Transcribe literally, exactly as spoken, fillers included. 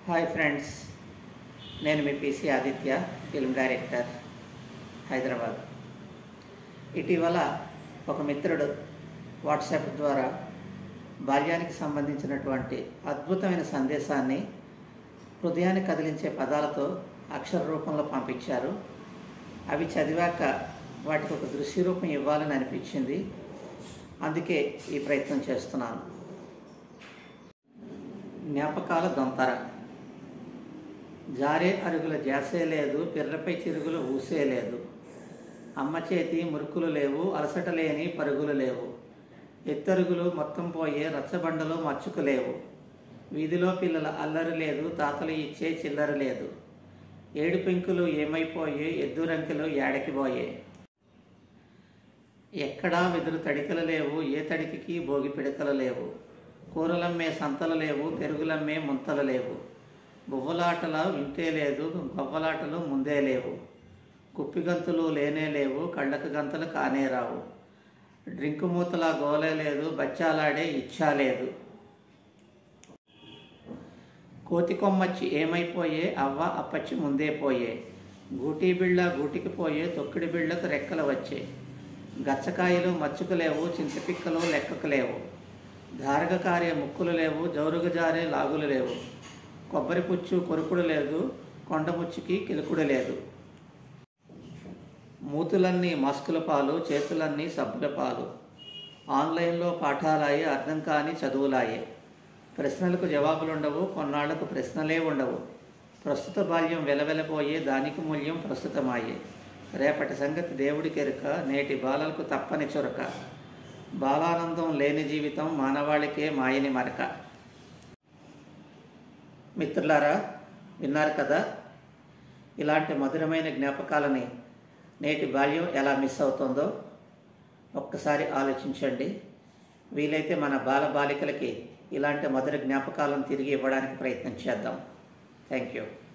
Hi friends, నేను మీ PC Aditya, film director, Hyderabad. ఇటీవల ఒక మిత్రుడు వాట్సాప్ ద్వారా బాల్యానికి సంబంధించినటువంటి అద్భుతమైన సందేశాన్ని హృదయాన్ని కదిలించే పదాలతో అక్షర రూపంలో పంపించారు. అవి చదివాక వాటికి ఒక దృశ్య రూపం ఇవ్వాలని అనిపించింది. అందుకే ఈ ప్రయత్నం చేస్తున్నాను. జ్ఞాపకాల దొంతర. జారే అరుగుల జాసే లేదు, పిర్రపై చిరుగులు ఊసే లేదు. అమ్మ చేతి మురుకులు లేవు, అలసట లేని పరుగులు లేవు. ఎత్తరుగులు మొత్తం పోయే రచ్చబండలు మచ్చుకు లేవు. వీధిలో పిల్లల అల్లరి లేదు, తాతలు ఇచ్చే చిల్లర లేదు. ఏడు పెంకులు ఏమైపోయే, ఎద్దురంకెలు ఏడకిపోయే. ఎక్కడా వెదురు తడికలు లేవు, ఏ తడికి భోగి పిడకలు లేవు. కూరలమ్మే సంతలు లేవు, పెరుగులమ్మే ముంతలు లేవు. బువ్వలాటల వింటే లేదు, గొవ్వలాటలు ముందే లేవు. కుప్పిగంతులు లేనే లేవు, కళ్ళకు గంతలు కానే రావు. డ్రింకు మూతల గోలే లేదు, బచ్చాలాడే ఇచ్చా లేదు. కోతి కొమ్మచ్చి ఏమైపోయే, అవ్వ అప్పచ్చి ముందే పోయే. గూటీ బిళ్ళ గూటికి పోయే, తొక్కిడి బిళ్ళకు రెక్కలు వచ్చే. గచ్చకాయలు మచ్చుకు లేవు, చింతపిక్కలు లెక్కకు లేవు. ధారగ కారే ముక్కులు లేవు, జౌరుగ జారే లాగులు లేవు. కొబ్బరి పుచ్చు కొరుకుడు లేదు, కొండముచ్చుకి కిలుకుడు లేదు. మూతులన్నీ మాస్కుల పాలు, చేతులన్నీ సబ్బుల పాలు. ఆన్లైన్లో పాఠాలాయే, అర్థం కాని చదువులాయే. ప్రశ్నలకు జవాబులుండవు, కొన్నాళ్లకు ప్రశ్నలే ఉండవు. ప్రస్తుత బాల్యం వెలవెలపోయే, దానికి మూల్యం ప్రస్తుతమాయే. రేపటి సంగతి దేవుడికెరుక, నేటి బాలలకు తప్పని చురక. బాలానందం లేని జీవితం మానవాళికే మాయని మరక. మిత్రులారా, విన్నారు కదా, ఇలాంటి మధురమైన జ్ఞాపకాలని నేటి బాల్యం ఎలా మిస్ అవుతుందో ఒక్కసారి ఆలోచించండి. వీలైతే మన బాల బాలికలకి ఇలాంటి మధుర జ్ఞాపకాలను తిరిగి ఇవ్వడానికి ప్రయత్నం చేద్దాం. Thank you.